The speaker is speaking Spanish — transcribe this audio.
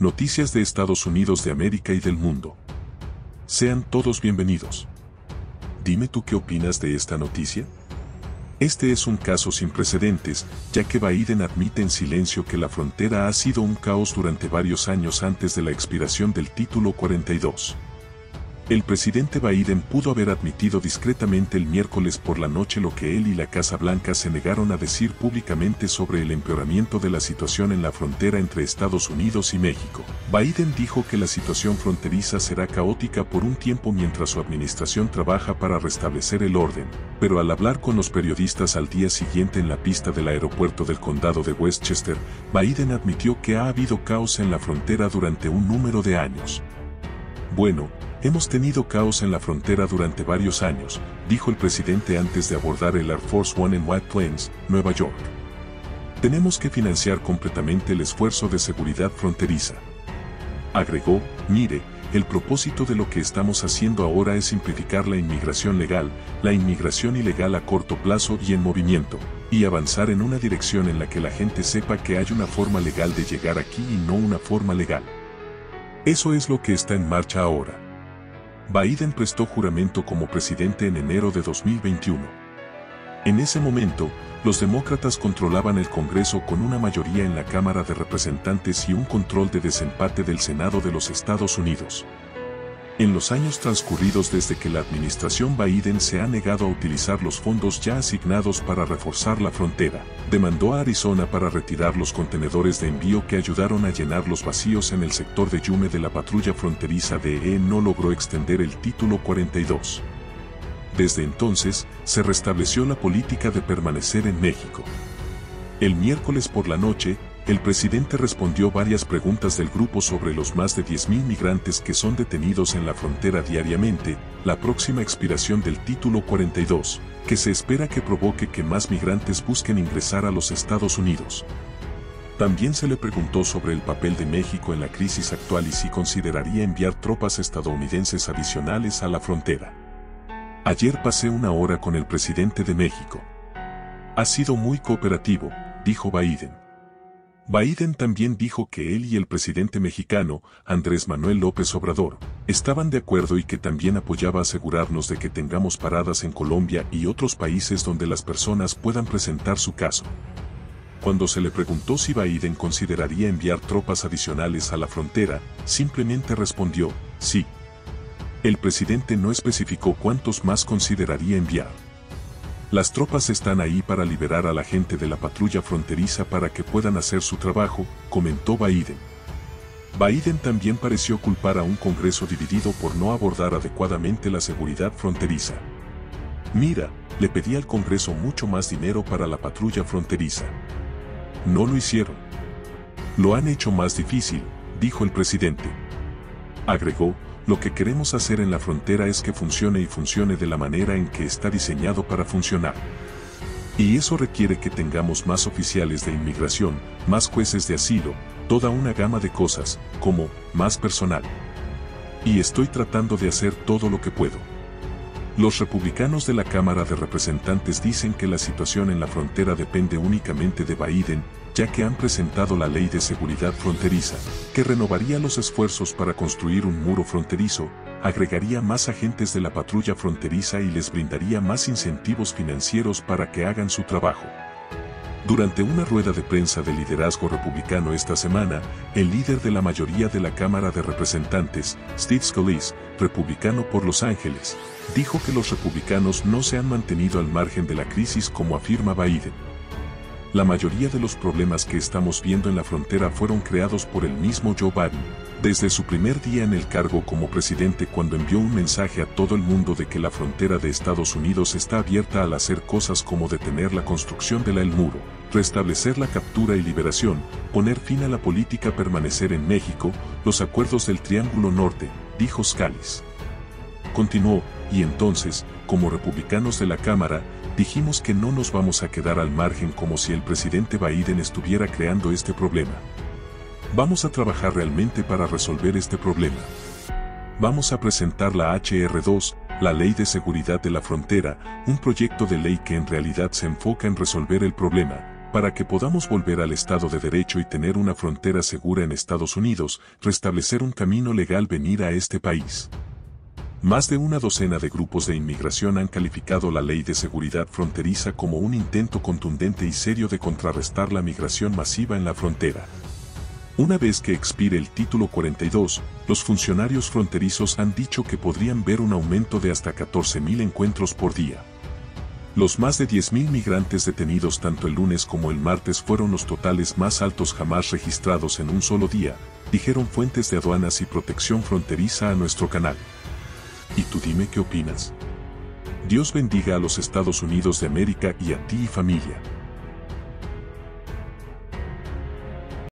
Noticias de Estados Unidos de América y del mundo. Sean todos bienvenidos. Dime tú qué opinas de esta noticia. Este es un caso sin precedentes, ya que Biden admite en silencio que la frontera ha sido un caos durante varios años antes de la expiración del Título 42. El presidente Biden pudo haber admitido discretamente el miércoles por la noche lo que él y la Casa Blanca se negaron a decir públicamente sobre el empeoramiento de la situación en la frontera entre Estados Unidos y México. Biden dijo que la situación fronteriza será caótica por un tiempo mientras su administración trabaja para restablecer el orden, pero al hablar con los periodistas al día siguiente en la pista del aeropuerto del condado de Westchester, Biden admitió que ha habido caos en la frontera durante un número de años. Bueno, hemos tenido caos en la frontera durante varios años, dijo el presidente antes de abordar el Air Force One en White Plains, Nueva York. Tenemos que financiar completamente el esfuerzo de seguridad fronteriza. Agregó, mire, el propósito de lo que estamos haciendo ahora es simplificar la inmigración legal, la inmigración ilegal a corto plazo y en movimiento, y avanzar en una dirección en la que la gente sepa que hay una forma legal de llegar aquí y no una forma legal. Eso es lo que está en marcha ahora. Biden prestó juramento como presidente en enero de 2021. En ese momento, los demócratas controlaban el Congreso con una mayoría en la Cámara de Representantes y un control de desempate del Senado de los Estados Unidos. En los años transcurridos desde que la administración Biden se ha negado a utilizar los fondos ya asignados para reforzar la frontera, demandó a Arizona para retirar los contenedores de envío que ayudaron a llenar los vacíos en el sector de Yuma de la patrulla fronteriza DE no logró extender el Título 42. Desde entonces, se restableció la política de permanecer en México. El miércoles por la noche, el presidente respondió varias preguntas del grupo sobre los más de 10,000 migrantes que son detenidos en la frontera diariamente, la próxima expiración del Título 42, que se espera que provoque que más migrantes busquen ingresar a los Estados Unidos. También se le preguntó sobre el papel de México en la crisis actual y si consideraría enviar tropas estadounidenses adicionales a la frontera. Ayer pasé una hora con el presidente de México. Ha sido muy cooperativo, dijo Biden. Biden también dijo que él y el presidente mexicano, Andrés Manuel López Obrador, estaban de acuerdo y que también apoyaba asegurarnos de que tengamos paradas en Colombia y otros países donde las personas puedan presentar su caso. Cuando se le preguntó si Biden consideraría enviar tropas adicionales a la frontera, simplemente respondió, sí. El presidente no especificó cuántos más consideraría enviar. Las tropas están ahí para liberar a la gente de la patrulla fronteriza para que puedan hacer su trabajo, comentó Biden. Biden también pareció culpar a un Congreso dividido por no abordar adecuadamente la seguridad fronteriza. Mira, le pedí al Congreso mucho más dinero para la patrulla fronteriza. No lo hicieron. Lo han hecho más difícil, dijo el presidente. Agregó, lo que queremos hacer en la frontera es que funcione y funcione de la manera en que está diseñado para funcionar. Y eso requiere que tengamos más oficiales de inmigración, más jueces de asilo, toda una gama de cosas, como más personal. Y estoy tratando de hacer todo lo que puedo. Los republicanos de la Cámara de Representantes dicen que la situación en la frontera depende únicamente de Biden, ya que han presentado la Ley de Seguridad Fronteriza, que renovaría los esfuerzos para construir un muro fronterizo, agregaría más agentes de la patrulla fronteriza y les brindaría más incentivos financieros para que hagan su trabajo. Durante una rueda de prensa de liderazgo republicano esta semana, el líder de la mayoría de la Cámara de Representantes, Steve Scalise, republicano por Los Ángeles, dijo que los republicanos no se han mantenido al margen de la crisis como afirma Biden. La mayoría de los problemas que estamos viendo en la frontera fueron creados por el mismo Joe Biden, desde su primer día en el cargo como presidente cuando envió un mensaje a todo el mundo de que la frontera de Estados Unidos está abierta al hacer cosas como detener la construcción del muro, restablecer la captura y liberación, poner fin a la política permanecer en México, los acuerdos del Triángulo Norte, dijo Scalise. Continuó, y entonces, como republicanos de la Cámara, dijimos que no nos vamos a quedar al margen como si el presidente Biden estuviera creando este problema. Vamos a trabajar realmente para resolver este problema. Vamos a presentar la HR2, la Ley de Seguridad de la Frontera, un proyecto de ley que en realidad se enfoca en resolver el problema, Para que podamos volver al Estado de Derecho y tener una frontera segura en Estados Unidos, restablecer un camino legal venir a este país. Más de una docena de grupos de inmigración han calificado la Ley de Seguridad Fronteriza como un intento contundente y serio de contrarrestar la migración masiva en la frontera. Una vez que expire el Título 42, los funcionarios fronterizos han dicho que podrían ver un aumento de hasta 14.000 encuentros por día. Los más de 10.000 migrantes detenidos tanto el lunes como el martes fueron los totales más altos jamás registrados en un solo día, dijeron fuentes de aduanas y protección fronteriza a nuestro canal. ¿Y tú dime qué opinas? Dios bendiga a los Estados Unidos de América y a ti y familia.